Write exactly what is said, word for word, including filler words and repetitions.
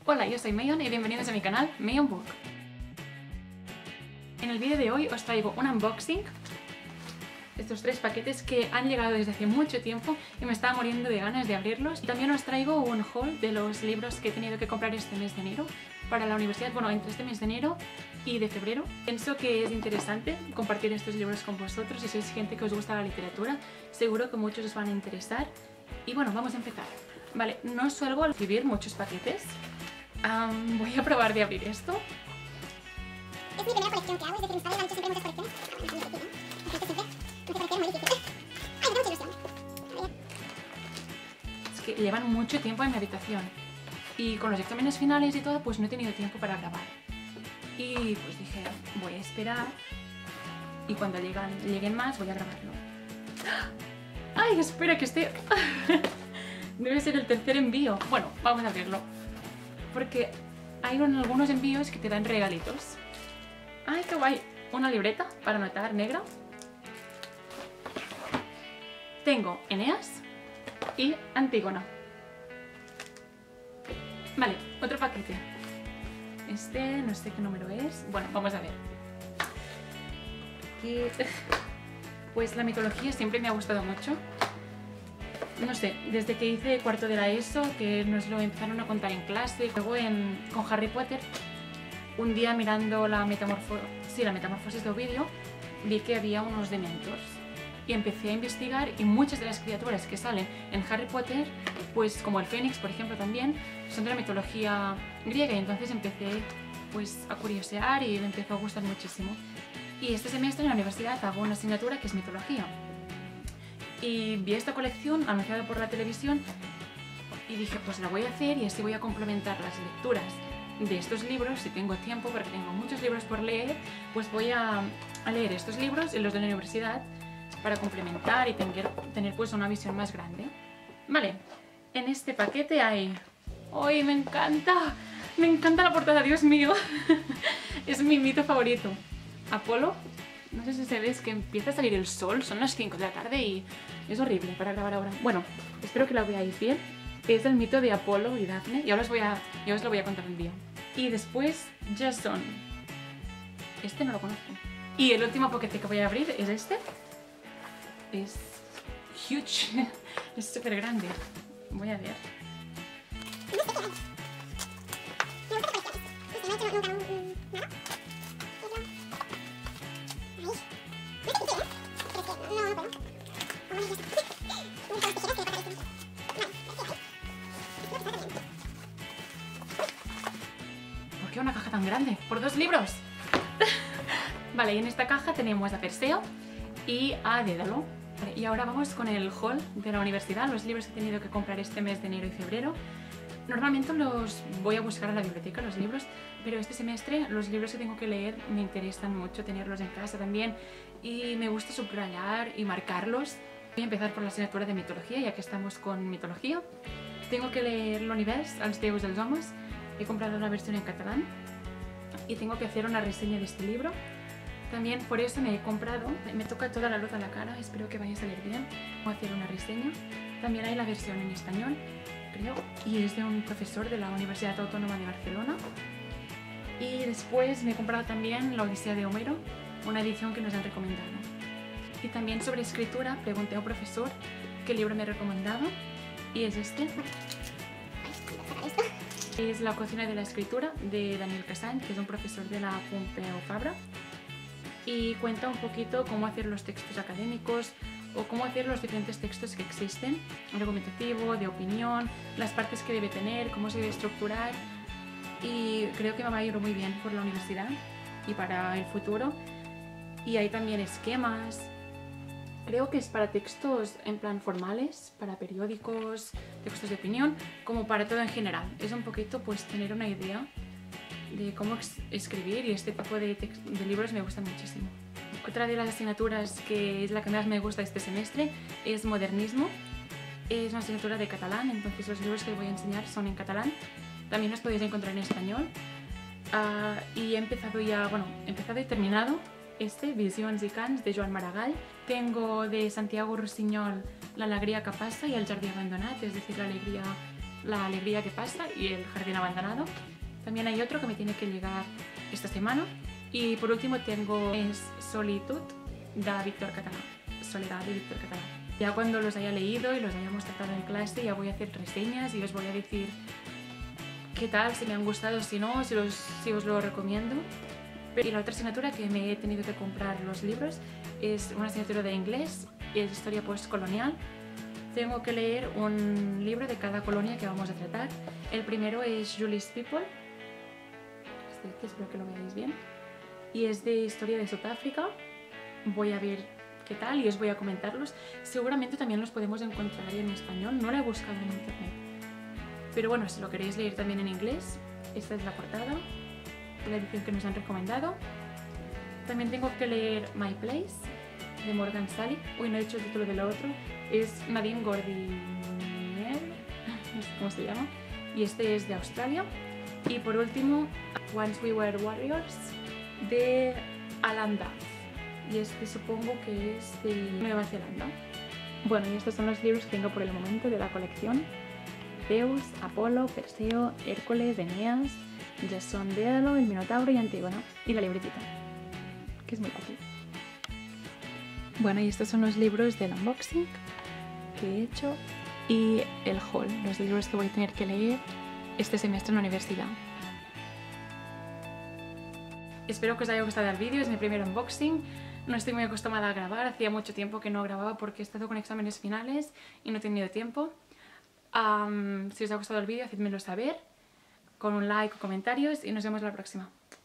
Hola, yo soy Mayon y bienvenidos a mi canal Mayon Book. En el vídeo de hoy os traigo un unboxing, estos tres paquetes que han llegado desde hace mucho tiempo y me estaba muriendo de ganas de abrirlos. Y también os traigo un haul de los libros que he tenido que comprar este mes de enero para la universidad, bueno, entre este mes de enero y de febrero. Pienso que es interesante compartir estos libros con vosotros. Si sois gente que os gusta la literatura, seguro que muchos os van a interesar. Y bueno, vamos a empezar. Vale, no suelo recibir muchos paquetes. Um, voy a probar de abrir esto. Es mi primera colección que hago, es decir, mis padres han hecho siempre muchas colecciones. Es que llevan mucho tiempo en mi habitación y con los exámenes finales y todo, pues no he tenido tiempo para grabar. Y pues dije, voy a esperar y cuando llegan, lleguen más voy a grabarlo. ¡Ay, espera que esté! Debe ser el tercer envío. Bueno, vamos a abrirlo. Porque hay algunos envíos que te dan regalitos. ¡Ay, qué guay! Una libreta para anotar negra. Tengo Eneas y Antígona. Vale, otro paquete. Este no sé qué número es. Bueno, vamos a ver. Aquí... Pues la mitología siempre me ha gustado mucho. No sé, desde que hice cuarto de la ESO, que nos lo empezaron a contar en clase, luego en, con Harry Potter, un día mirando la, metamorfo sí, la metamorfosis de Ovidio, vi que había unos dementors. Y empecé a investigar y muchas de las criaturas que salen en Harry Potter, pues como el Fénix, por ejemplo, también, son de la mitología griega. Y entonces empecé pues, a curiosear y me empezó a gustar muchísimo. Y este semestre en la universidad hago una asignatura que es mitología. Y vi esta colección anunciada por la televisión y dije, pues la voy a hacer y así voy a complementar las lecturas de estos libros, si tengo tiempo, porque tengo muchos libros por leer, pues voy a, a leer estos libros y los de la universidad para complementar y tener, tener pues una visión más grande. Vale, en este paquete hay... ¡Ay, me encanta! Me encanta la portada, Dios mío. Es mi mito favorito. Apolo. No sé si se ve, es que empieza a salir el sol, son las cinco de la tarde y es horrible para grabar ahora. Bueno, espero que lo veáis bien. Es el mito de Apolo y Dafne, y ahora os, voy a, ya os lo voy a contar un día. Y después, Jason. Este no lo conozco. Y el último paquete que voy a abrir es este. Es huge, es súper grande. Voy a ver. ¿Por qué una caja tan grande? ¡Por dos libros! Vale, y en esta caja tenemos a Perseo y a Dédalo. Vale, y ahora vamos con el haul de la universidad, los libros que he tenido que comprar este mes de enero y febrero. Normalmente los voy a buscar a la biblioteca, los libros, pero este semestre los libros que tengo que leer me interesan mucho tenerlos en casa también y me gusta subrayar y marcarlos. Voy a empezar por la asignatura de mitología, ya que estamos con mitología. Tengo que leer l'univers, els déus dels homes. He comprado la versión en catalán y tengo que hacer una reseña de este libro. También por eso me he comprado, me toca toda la luz a la cara, espero que vaya a salir bien. Voy a hacer una reseña. También hay la versión en español, creo, y es de un profesor de la Universidad Autónoma de Barcelona. Y después me he comprado también La Odisea de Homero, una edición que nos han recomendado. Y también sobre escritura pregunté a un profesor qué libro me recomendaba y es este. Es La cocina de la escritura de Daniel Casany, que es un profesor de la Pompeu Fabra. Y cuenta un poquito cómo hacer los textos académicos o cómo hacer los diferentes textos que existen, argumentativo, de opinión, las partes que debe tener, cómo se debe estructurar. Y creo que me va a ir muy bien por la universidad y para el futuro. Y hay también esquemas. Creo que es para textos en plan formales, para periódicos, textos de opinión, como para todo en general. Es un poquito pues tener una idea de cómo escribir y este tipo de, de libros me gustan muchísimo. Otra de las asignaturas que es la que más me gusta este semestre es modernismo. Es una asignatura de catalán, entonces los libros que voy a enseñar son en catalán. También los podéis encontrar en español. Uh, y he empezado ya, bueno, he empezado y terminado este, Visions i Cants, de Joan Maragall. Tengo de Santiago Rossinyol La alegría que pasa y El jardí abandonat, es decir, la alegría La alegría que pasa y El jardín abandonado. También hay otro que me tiene que llegar esta semana. Y por último tengo es Solitud de Víctor Català. Soledad de Víctor Català. Ya cuando los haya leído y los hayamos tratado en clase ya voy a hacer reseñas y os voy a decir qué tal, si me han gustado, si no, si, los, si os lo recomiendo. Y la otra asignatura que me he tenido que comprar los libros es una asignatura de inglés y es historia postcolonial. Tengo que leer un libro de cada colonia que vamos a tratar. El primero es Julie's People, este, espero que lo veáis bien, y es de historia de Sudáfrica. Voy a ver qué tal y os voy a comentarlos. Seguramente también los podemos encontrar en español, no lo he buscado en internet. Pero bueno, si lo queréis leer también en inglés, esta es la portada, la edición que nos han recomendado. También tengo que leer My Place, de Morgan Stanley. Uy, no he dicho el título del otro. Es Nadine Gordimer, no sé cómo se llama. Y este es de Australia. Y por último, Once We Were Warriors, de Alan Duff. Y este supongo que es de Nueva Zelanda. Bueno, y estos son los libros que tengo por el momento de la colección. Zeus, Apolo, Perseo, Hércules, Eneas, Jasón, Dédalo, el Minotauro y Antígona. Y la libretita, que es muy fácil. Bueno, y estos son los libros del unboxing que he hecho y el haul, los libros que voy a tener que leer este semestre en la universidad. Espero que os haya gustado el vídeo, es mi primer unboxing. No estoy muy acostumbrada a grabar, hacía mucho tiempo que no grababa porque he estado con exámenes finales y no he tenido tiempo. Um, si os ha gustado el vídeo, hacedmelo saber con un like o comentarios y nos vemos la próxima.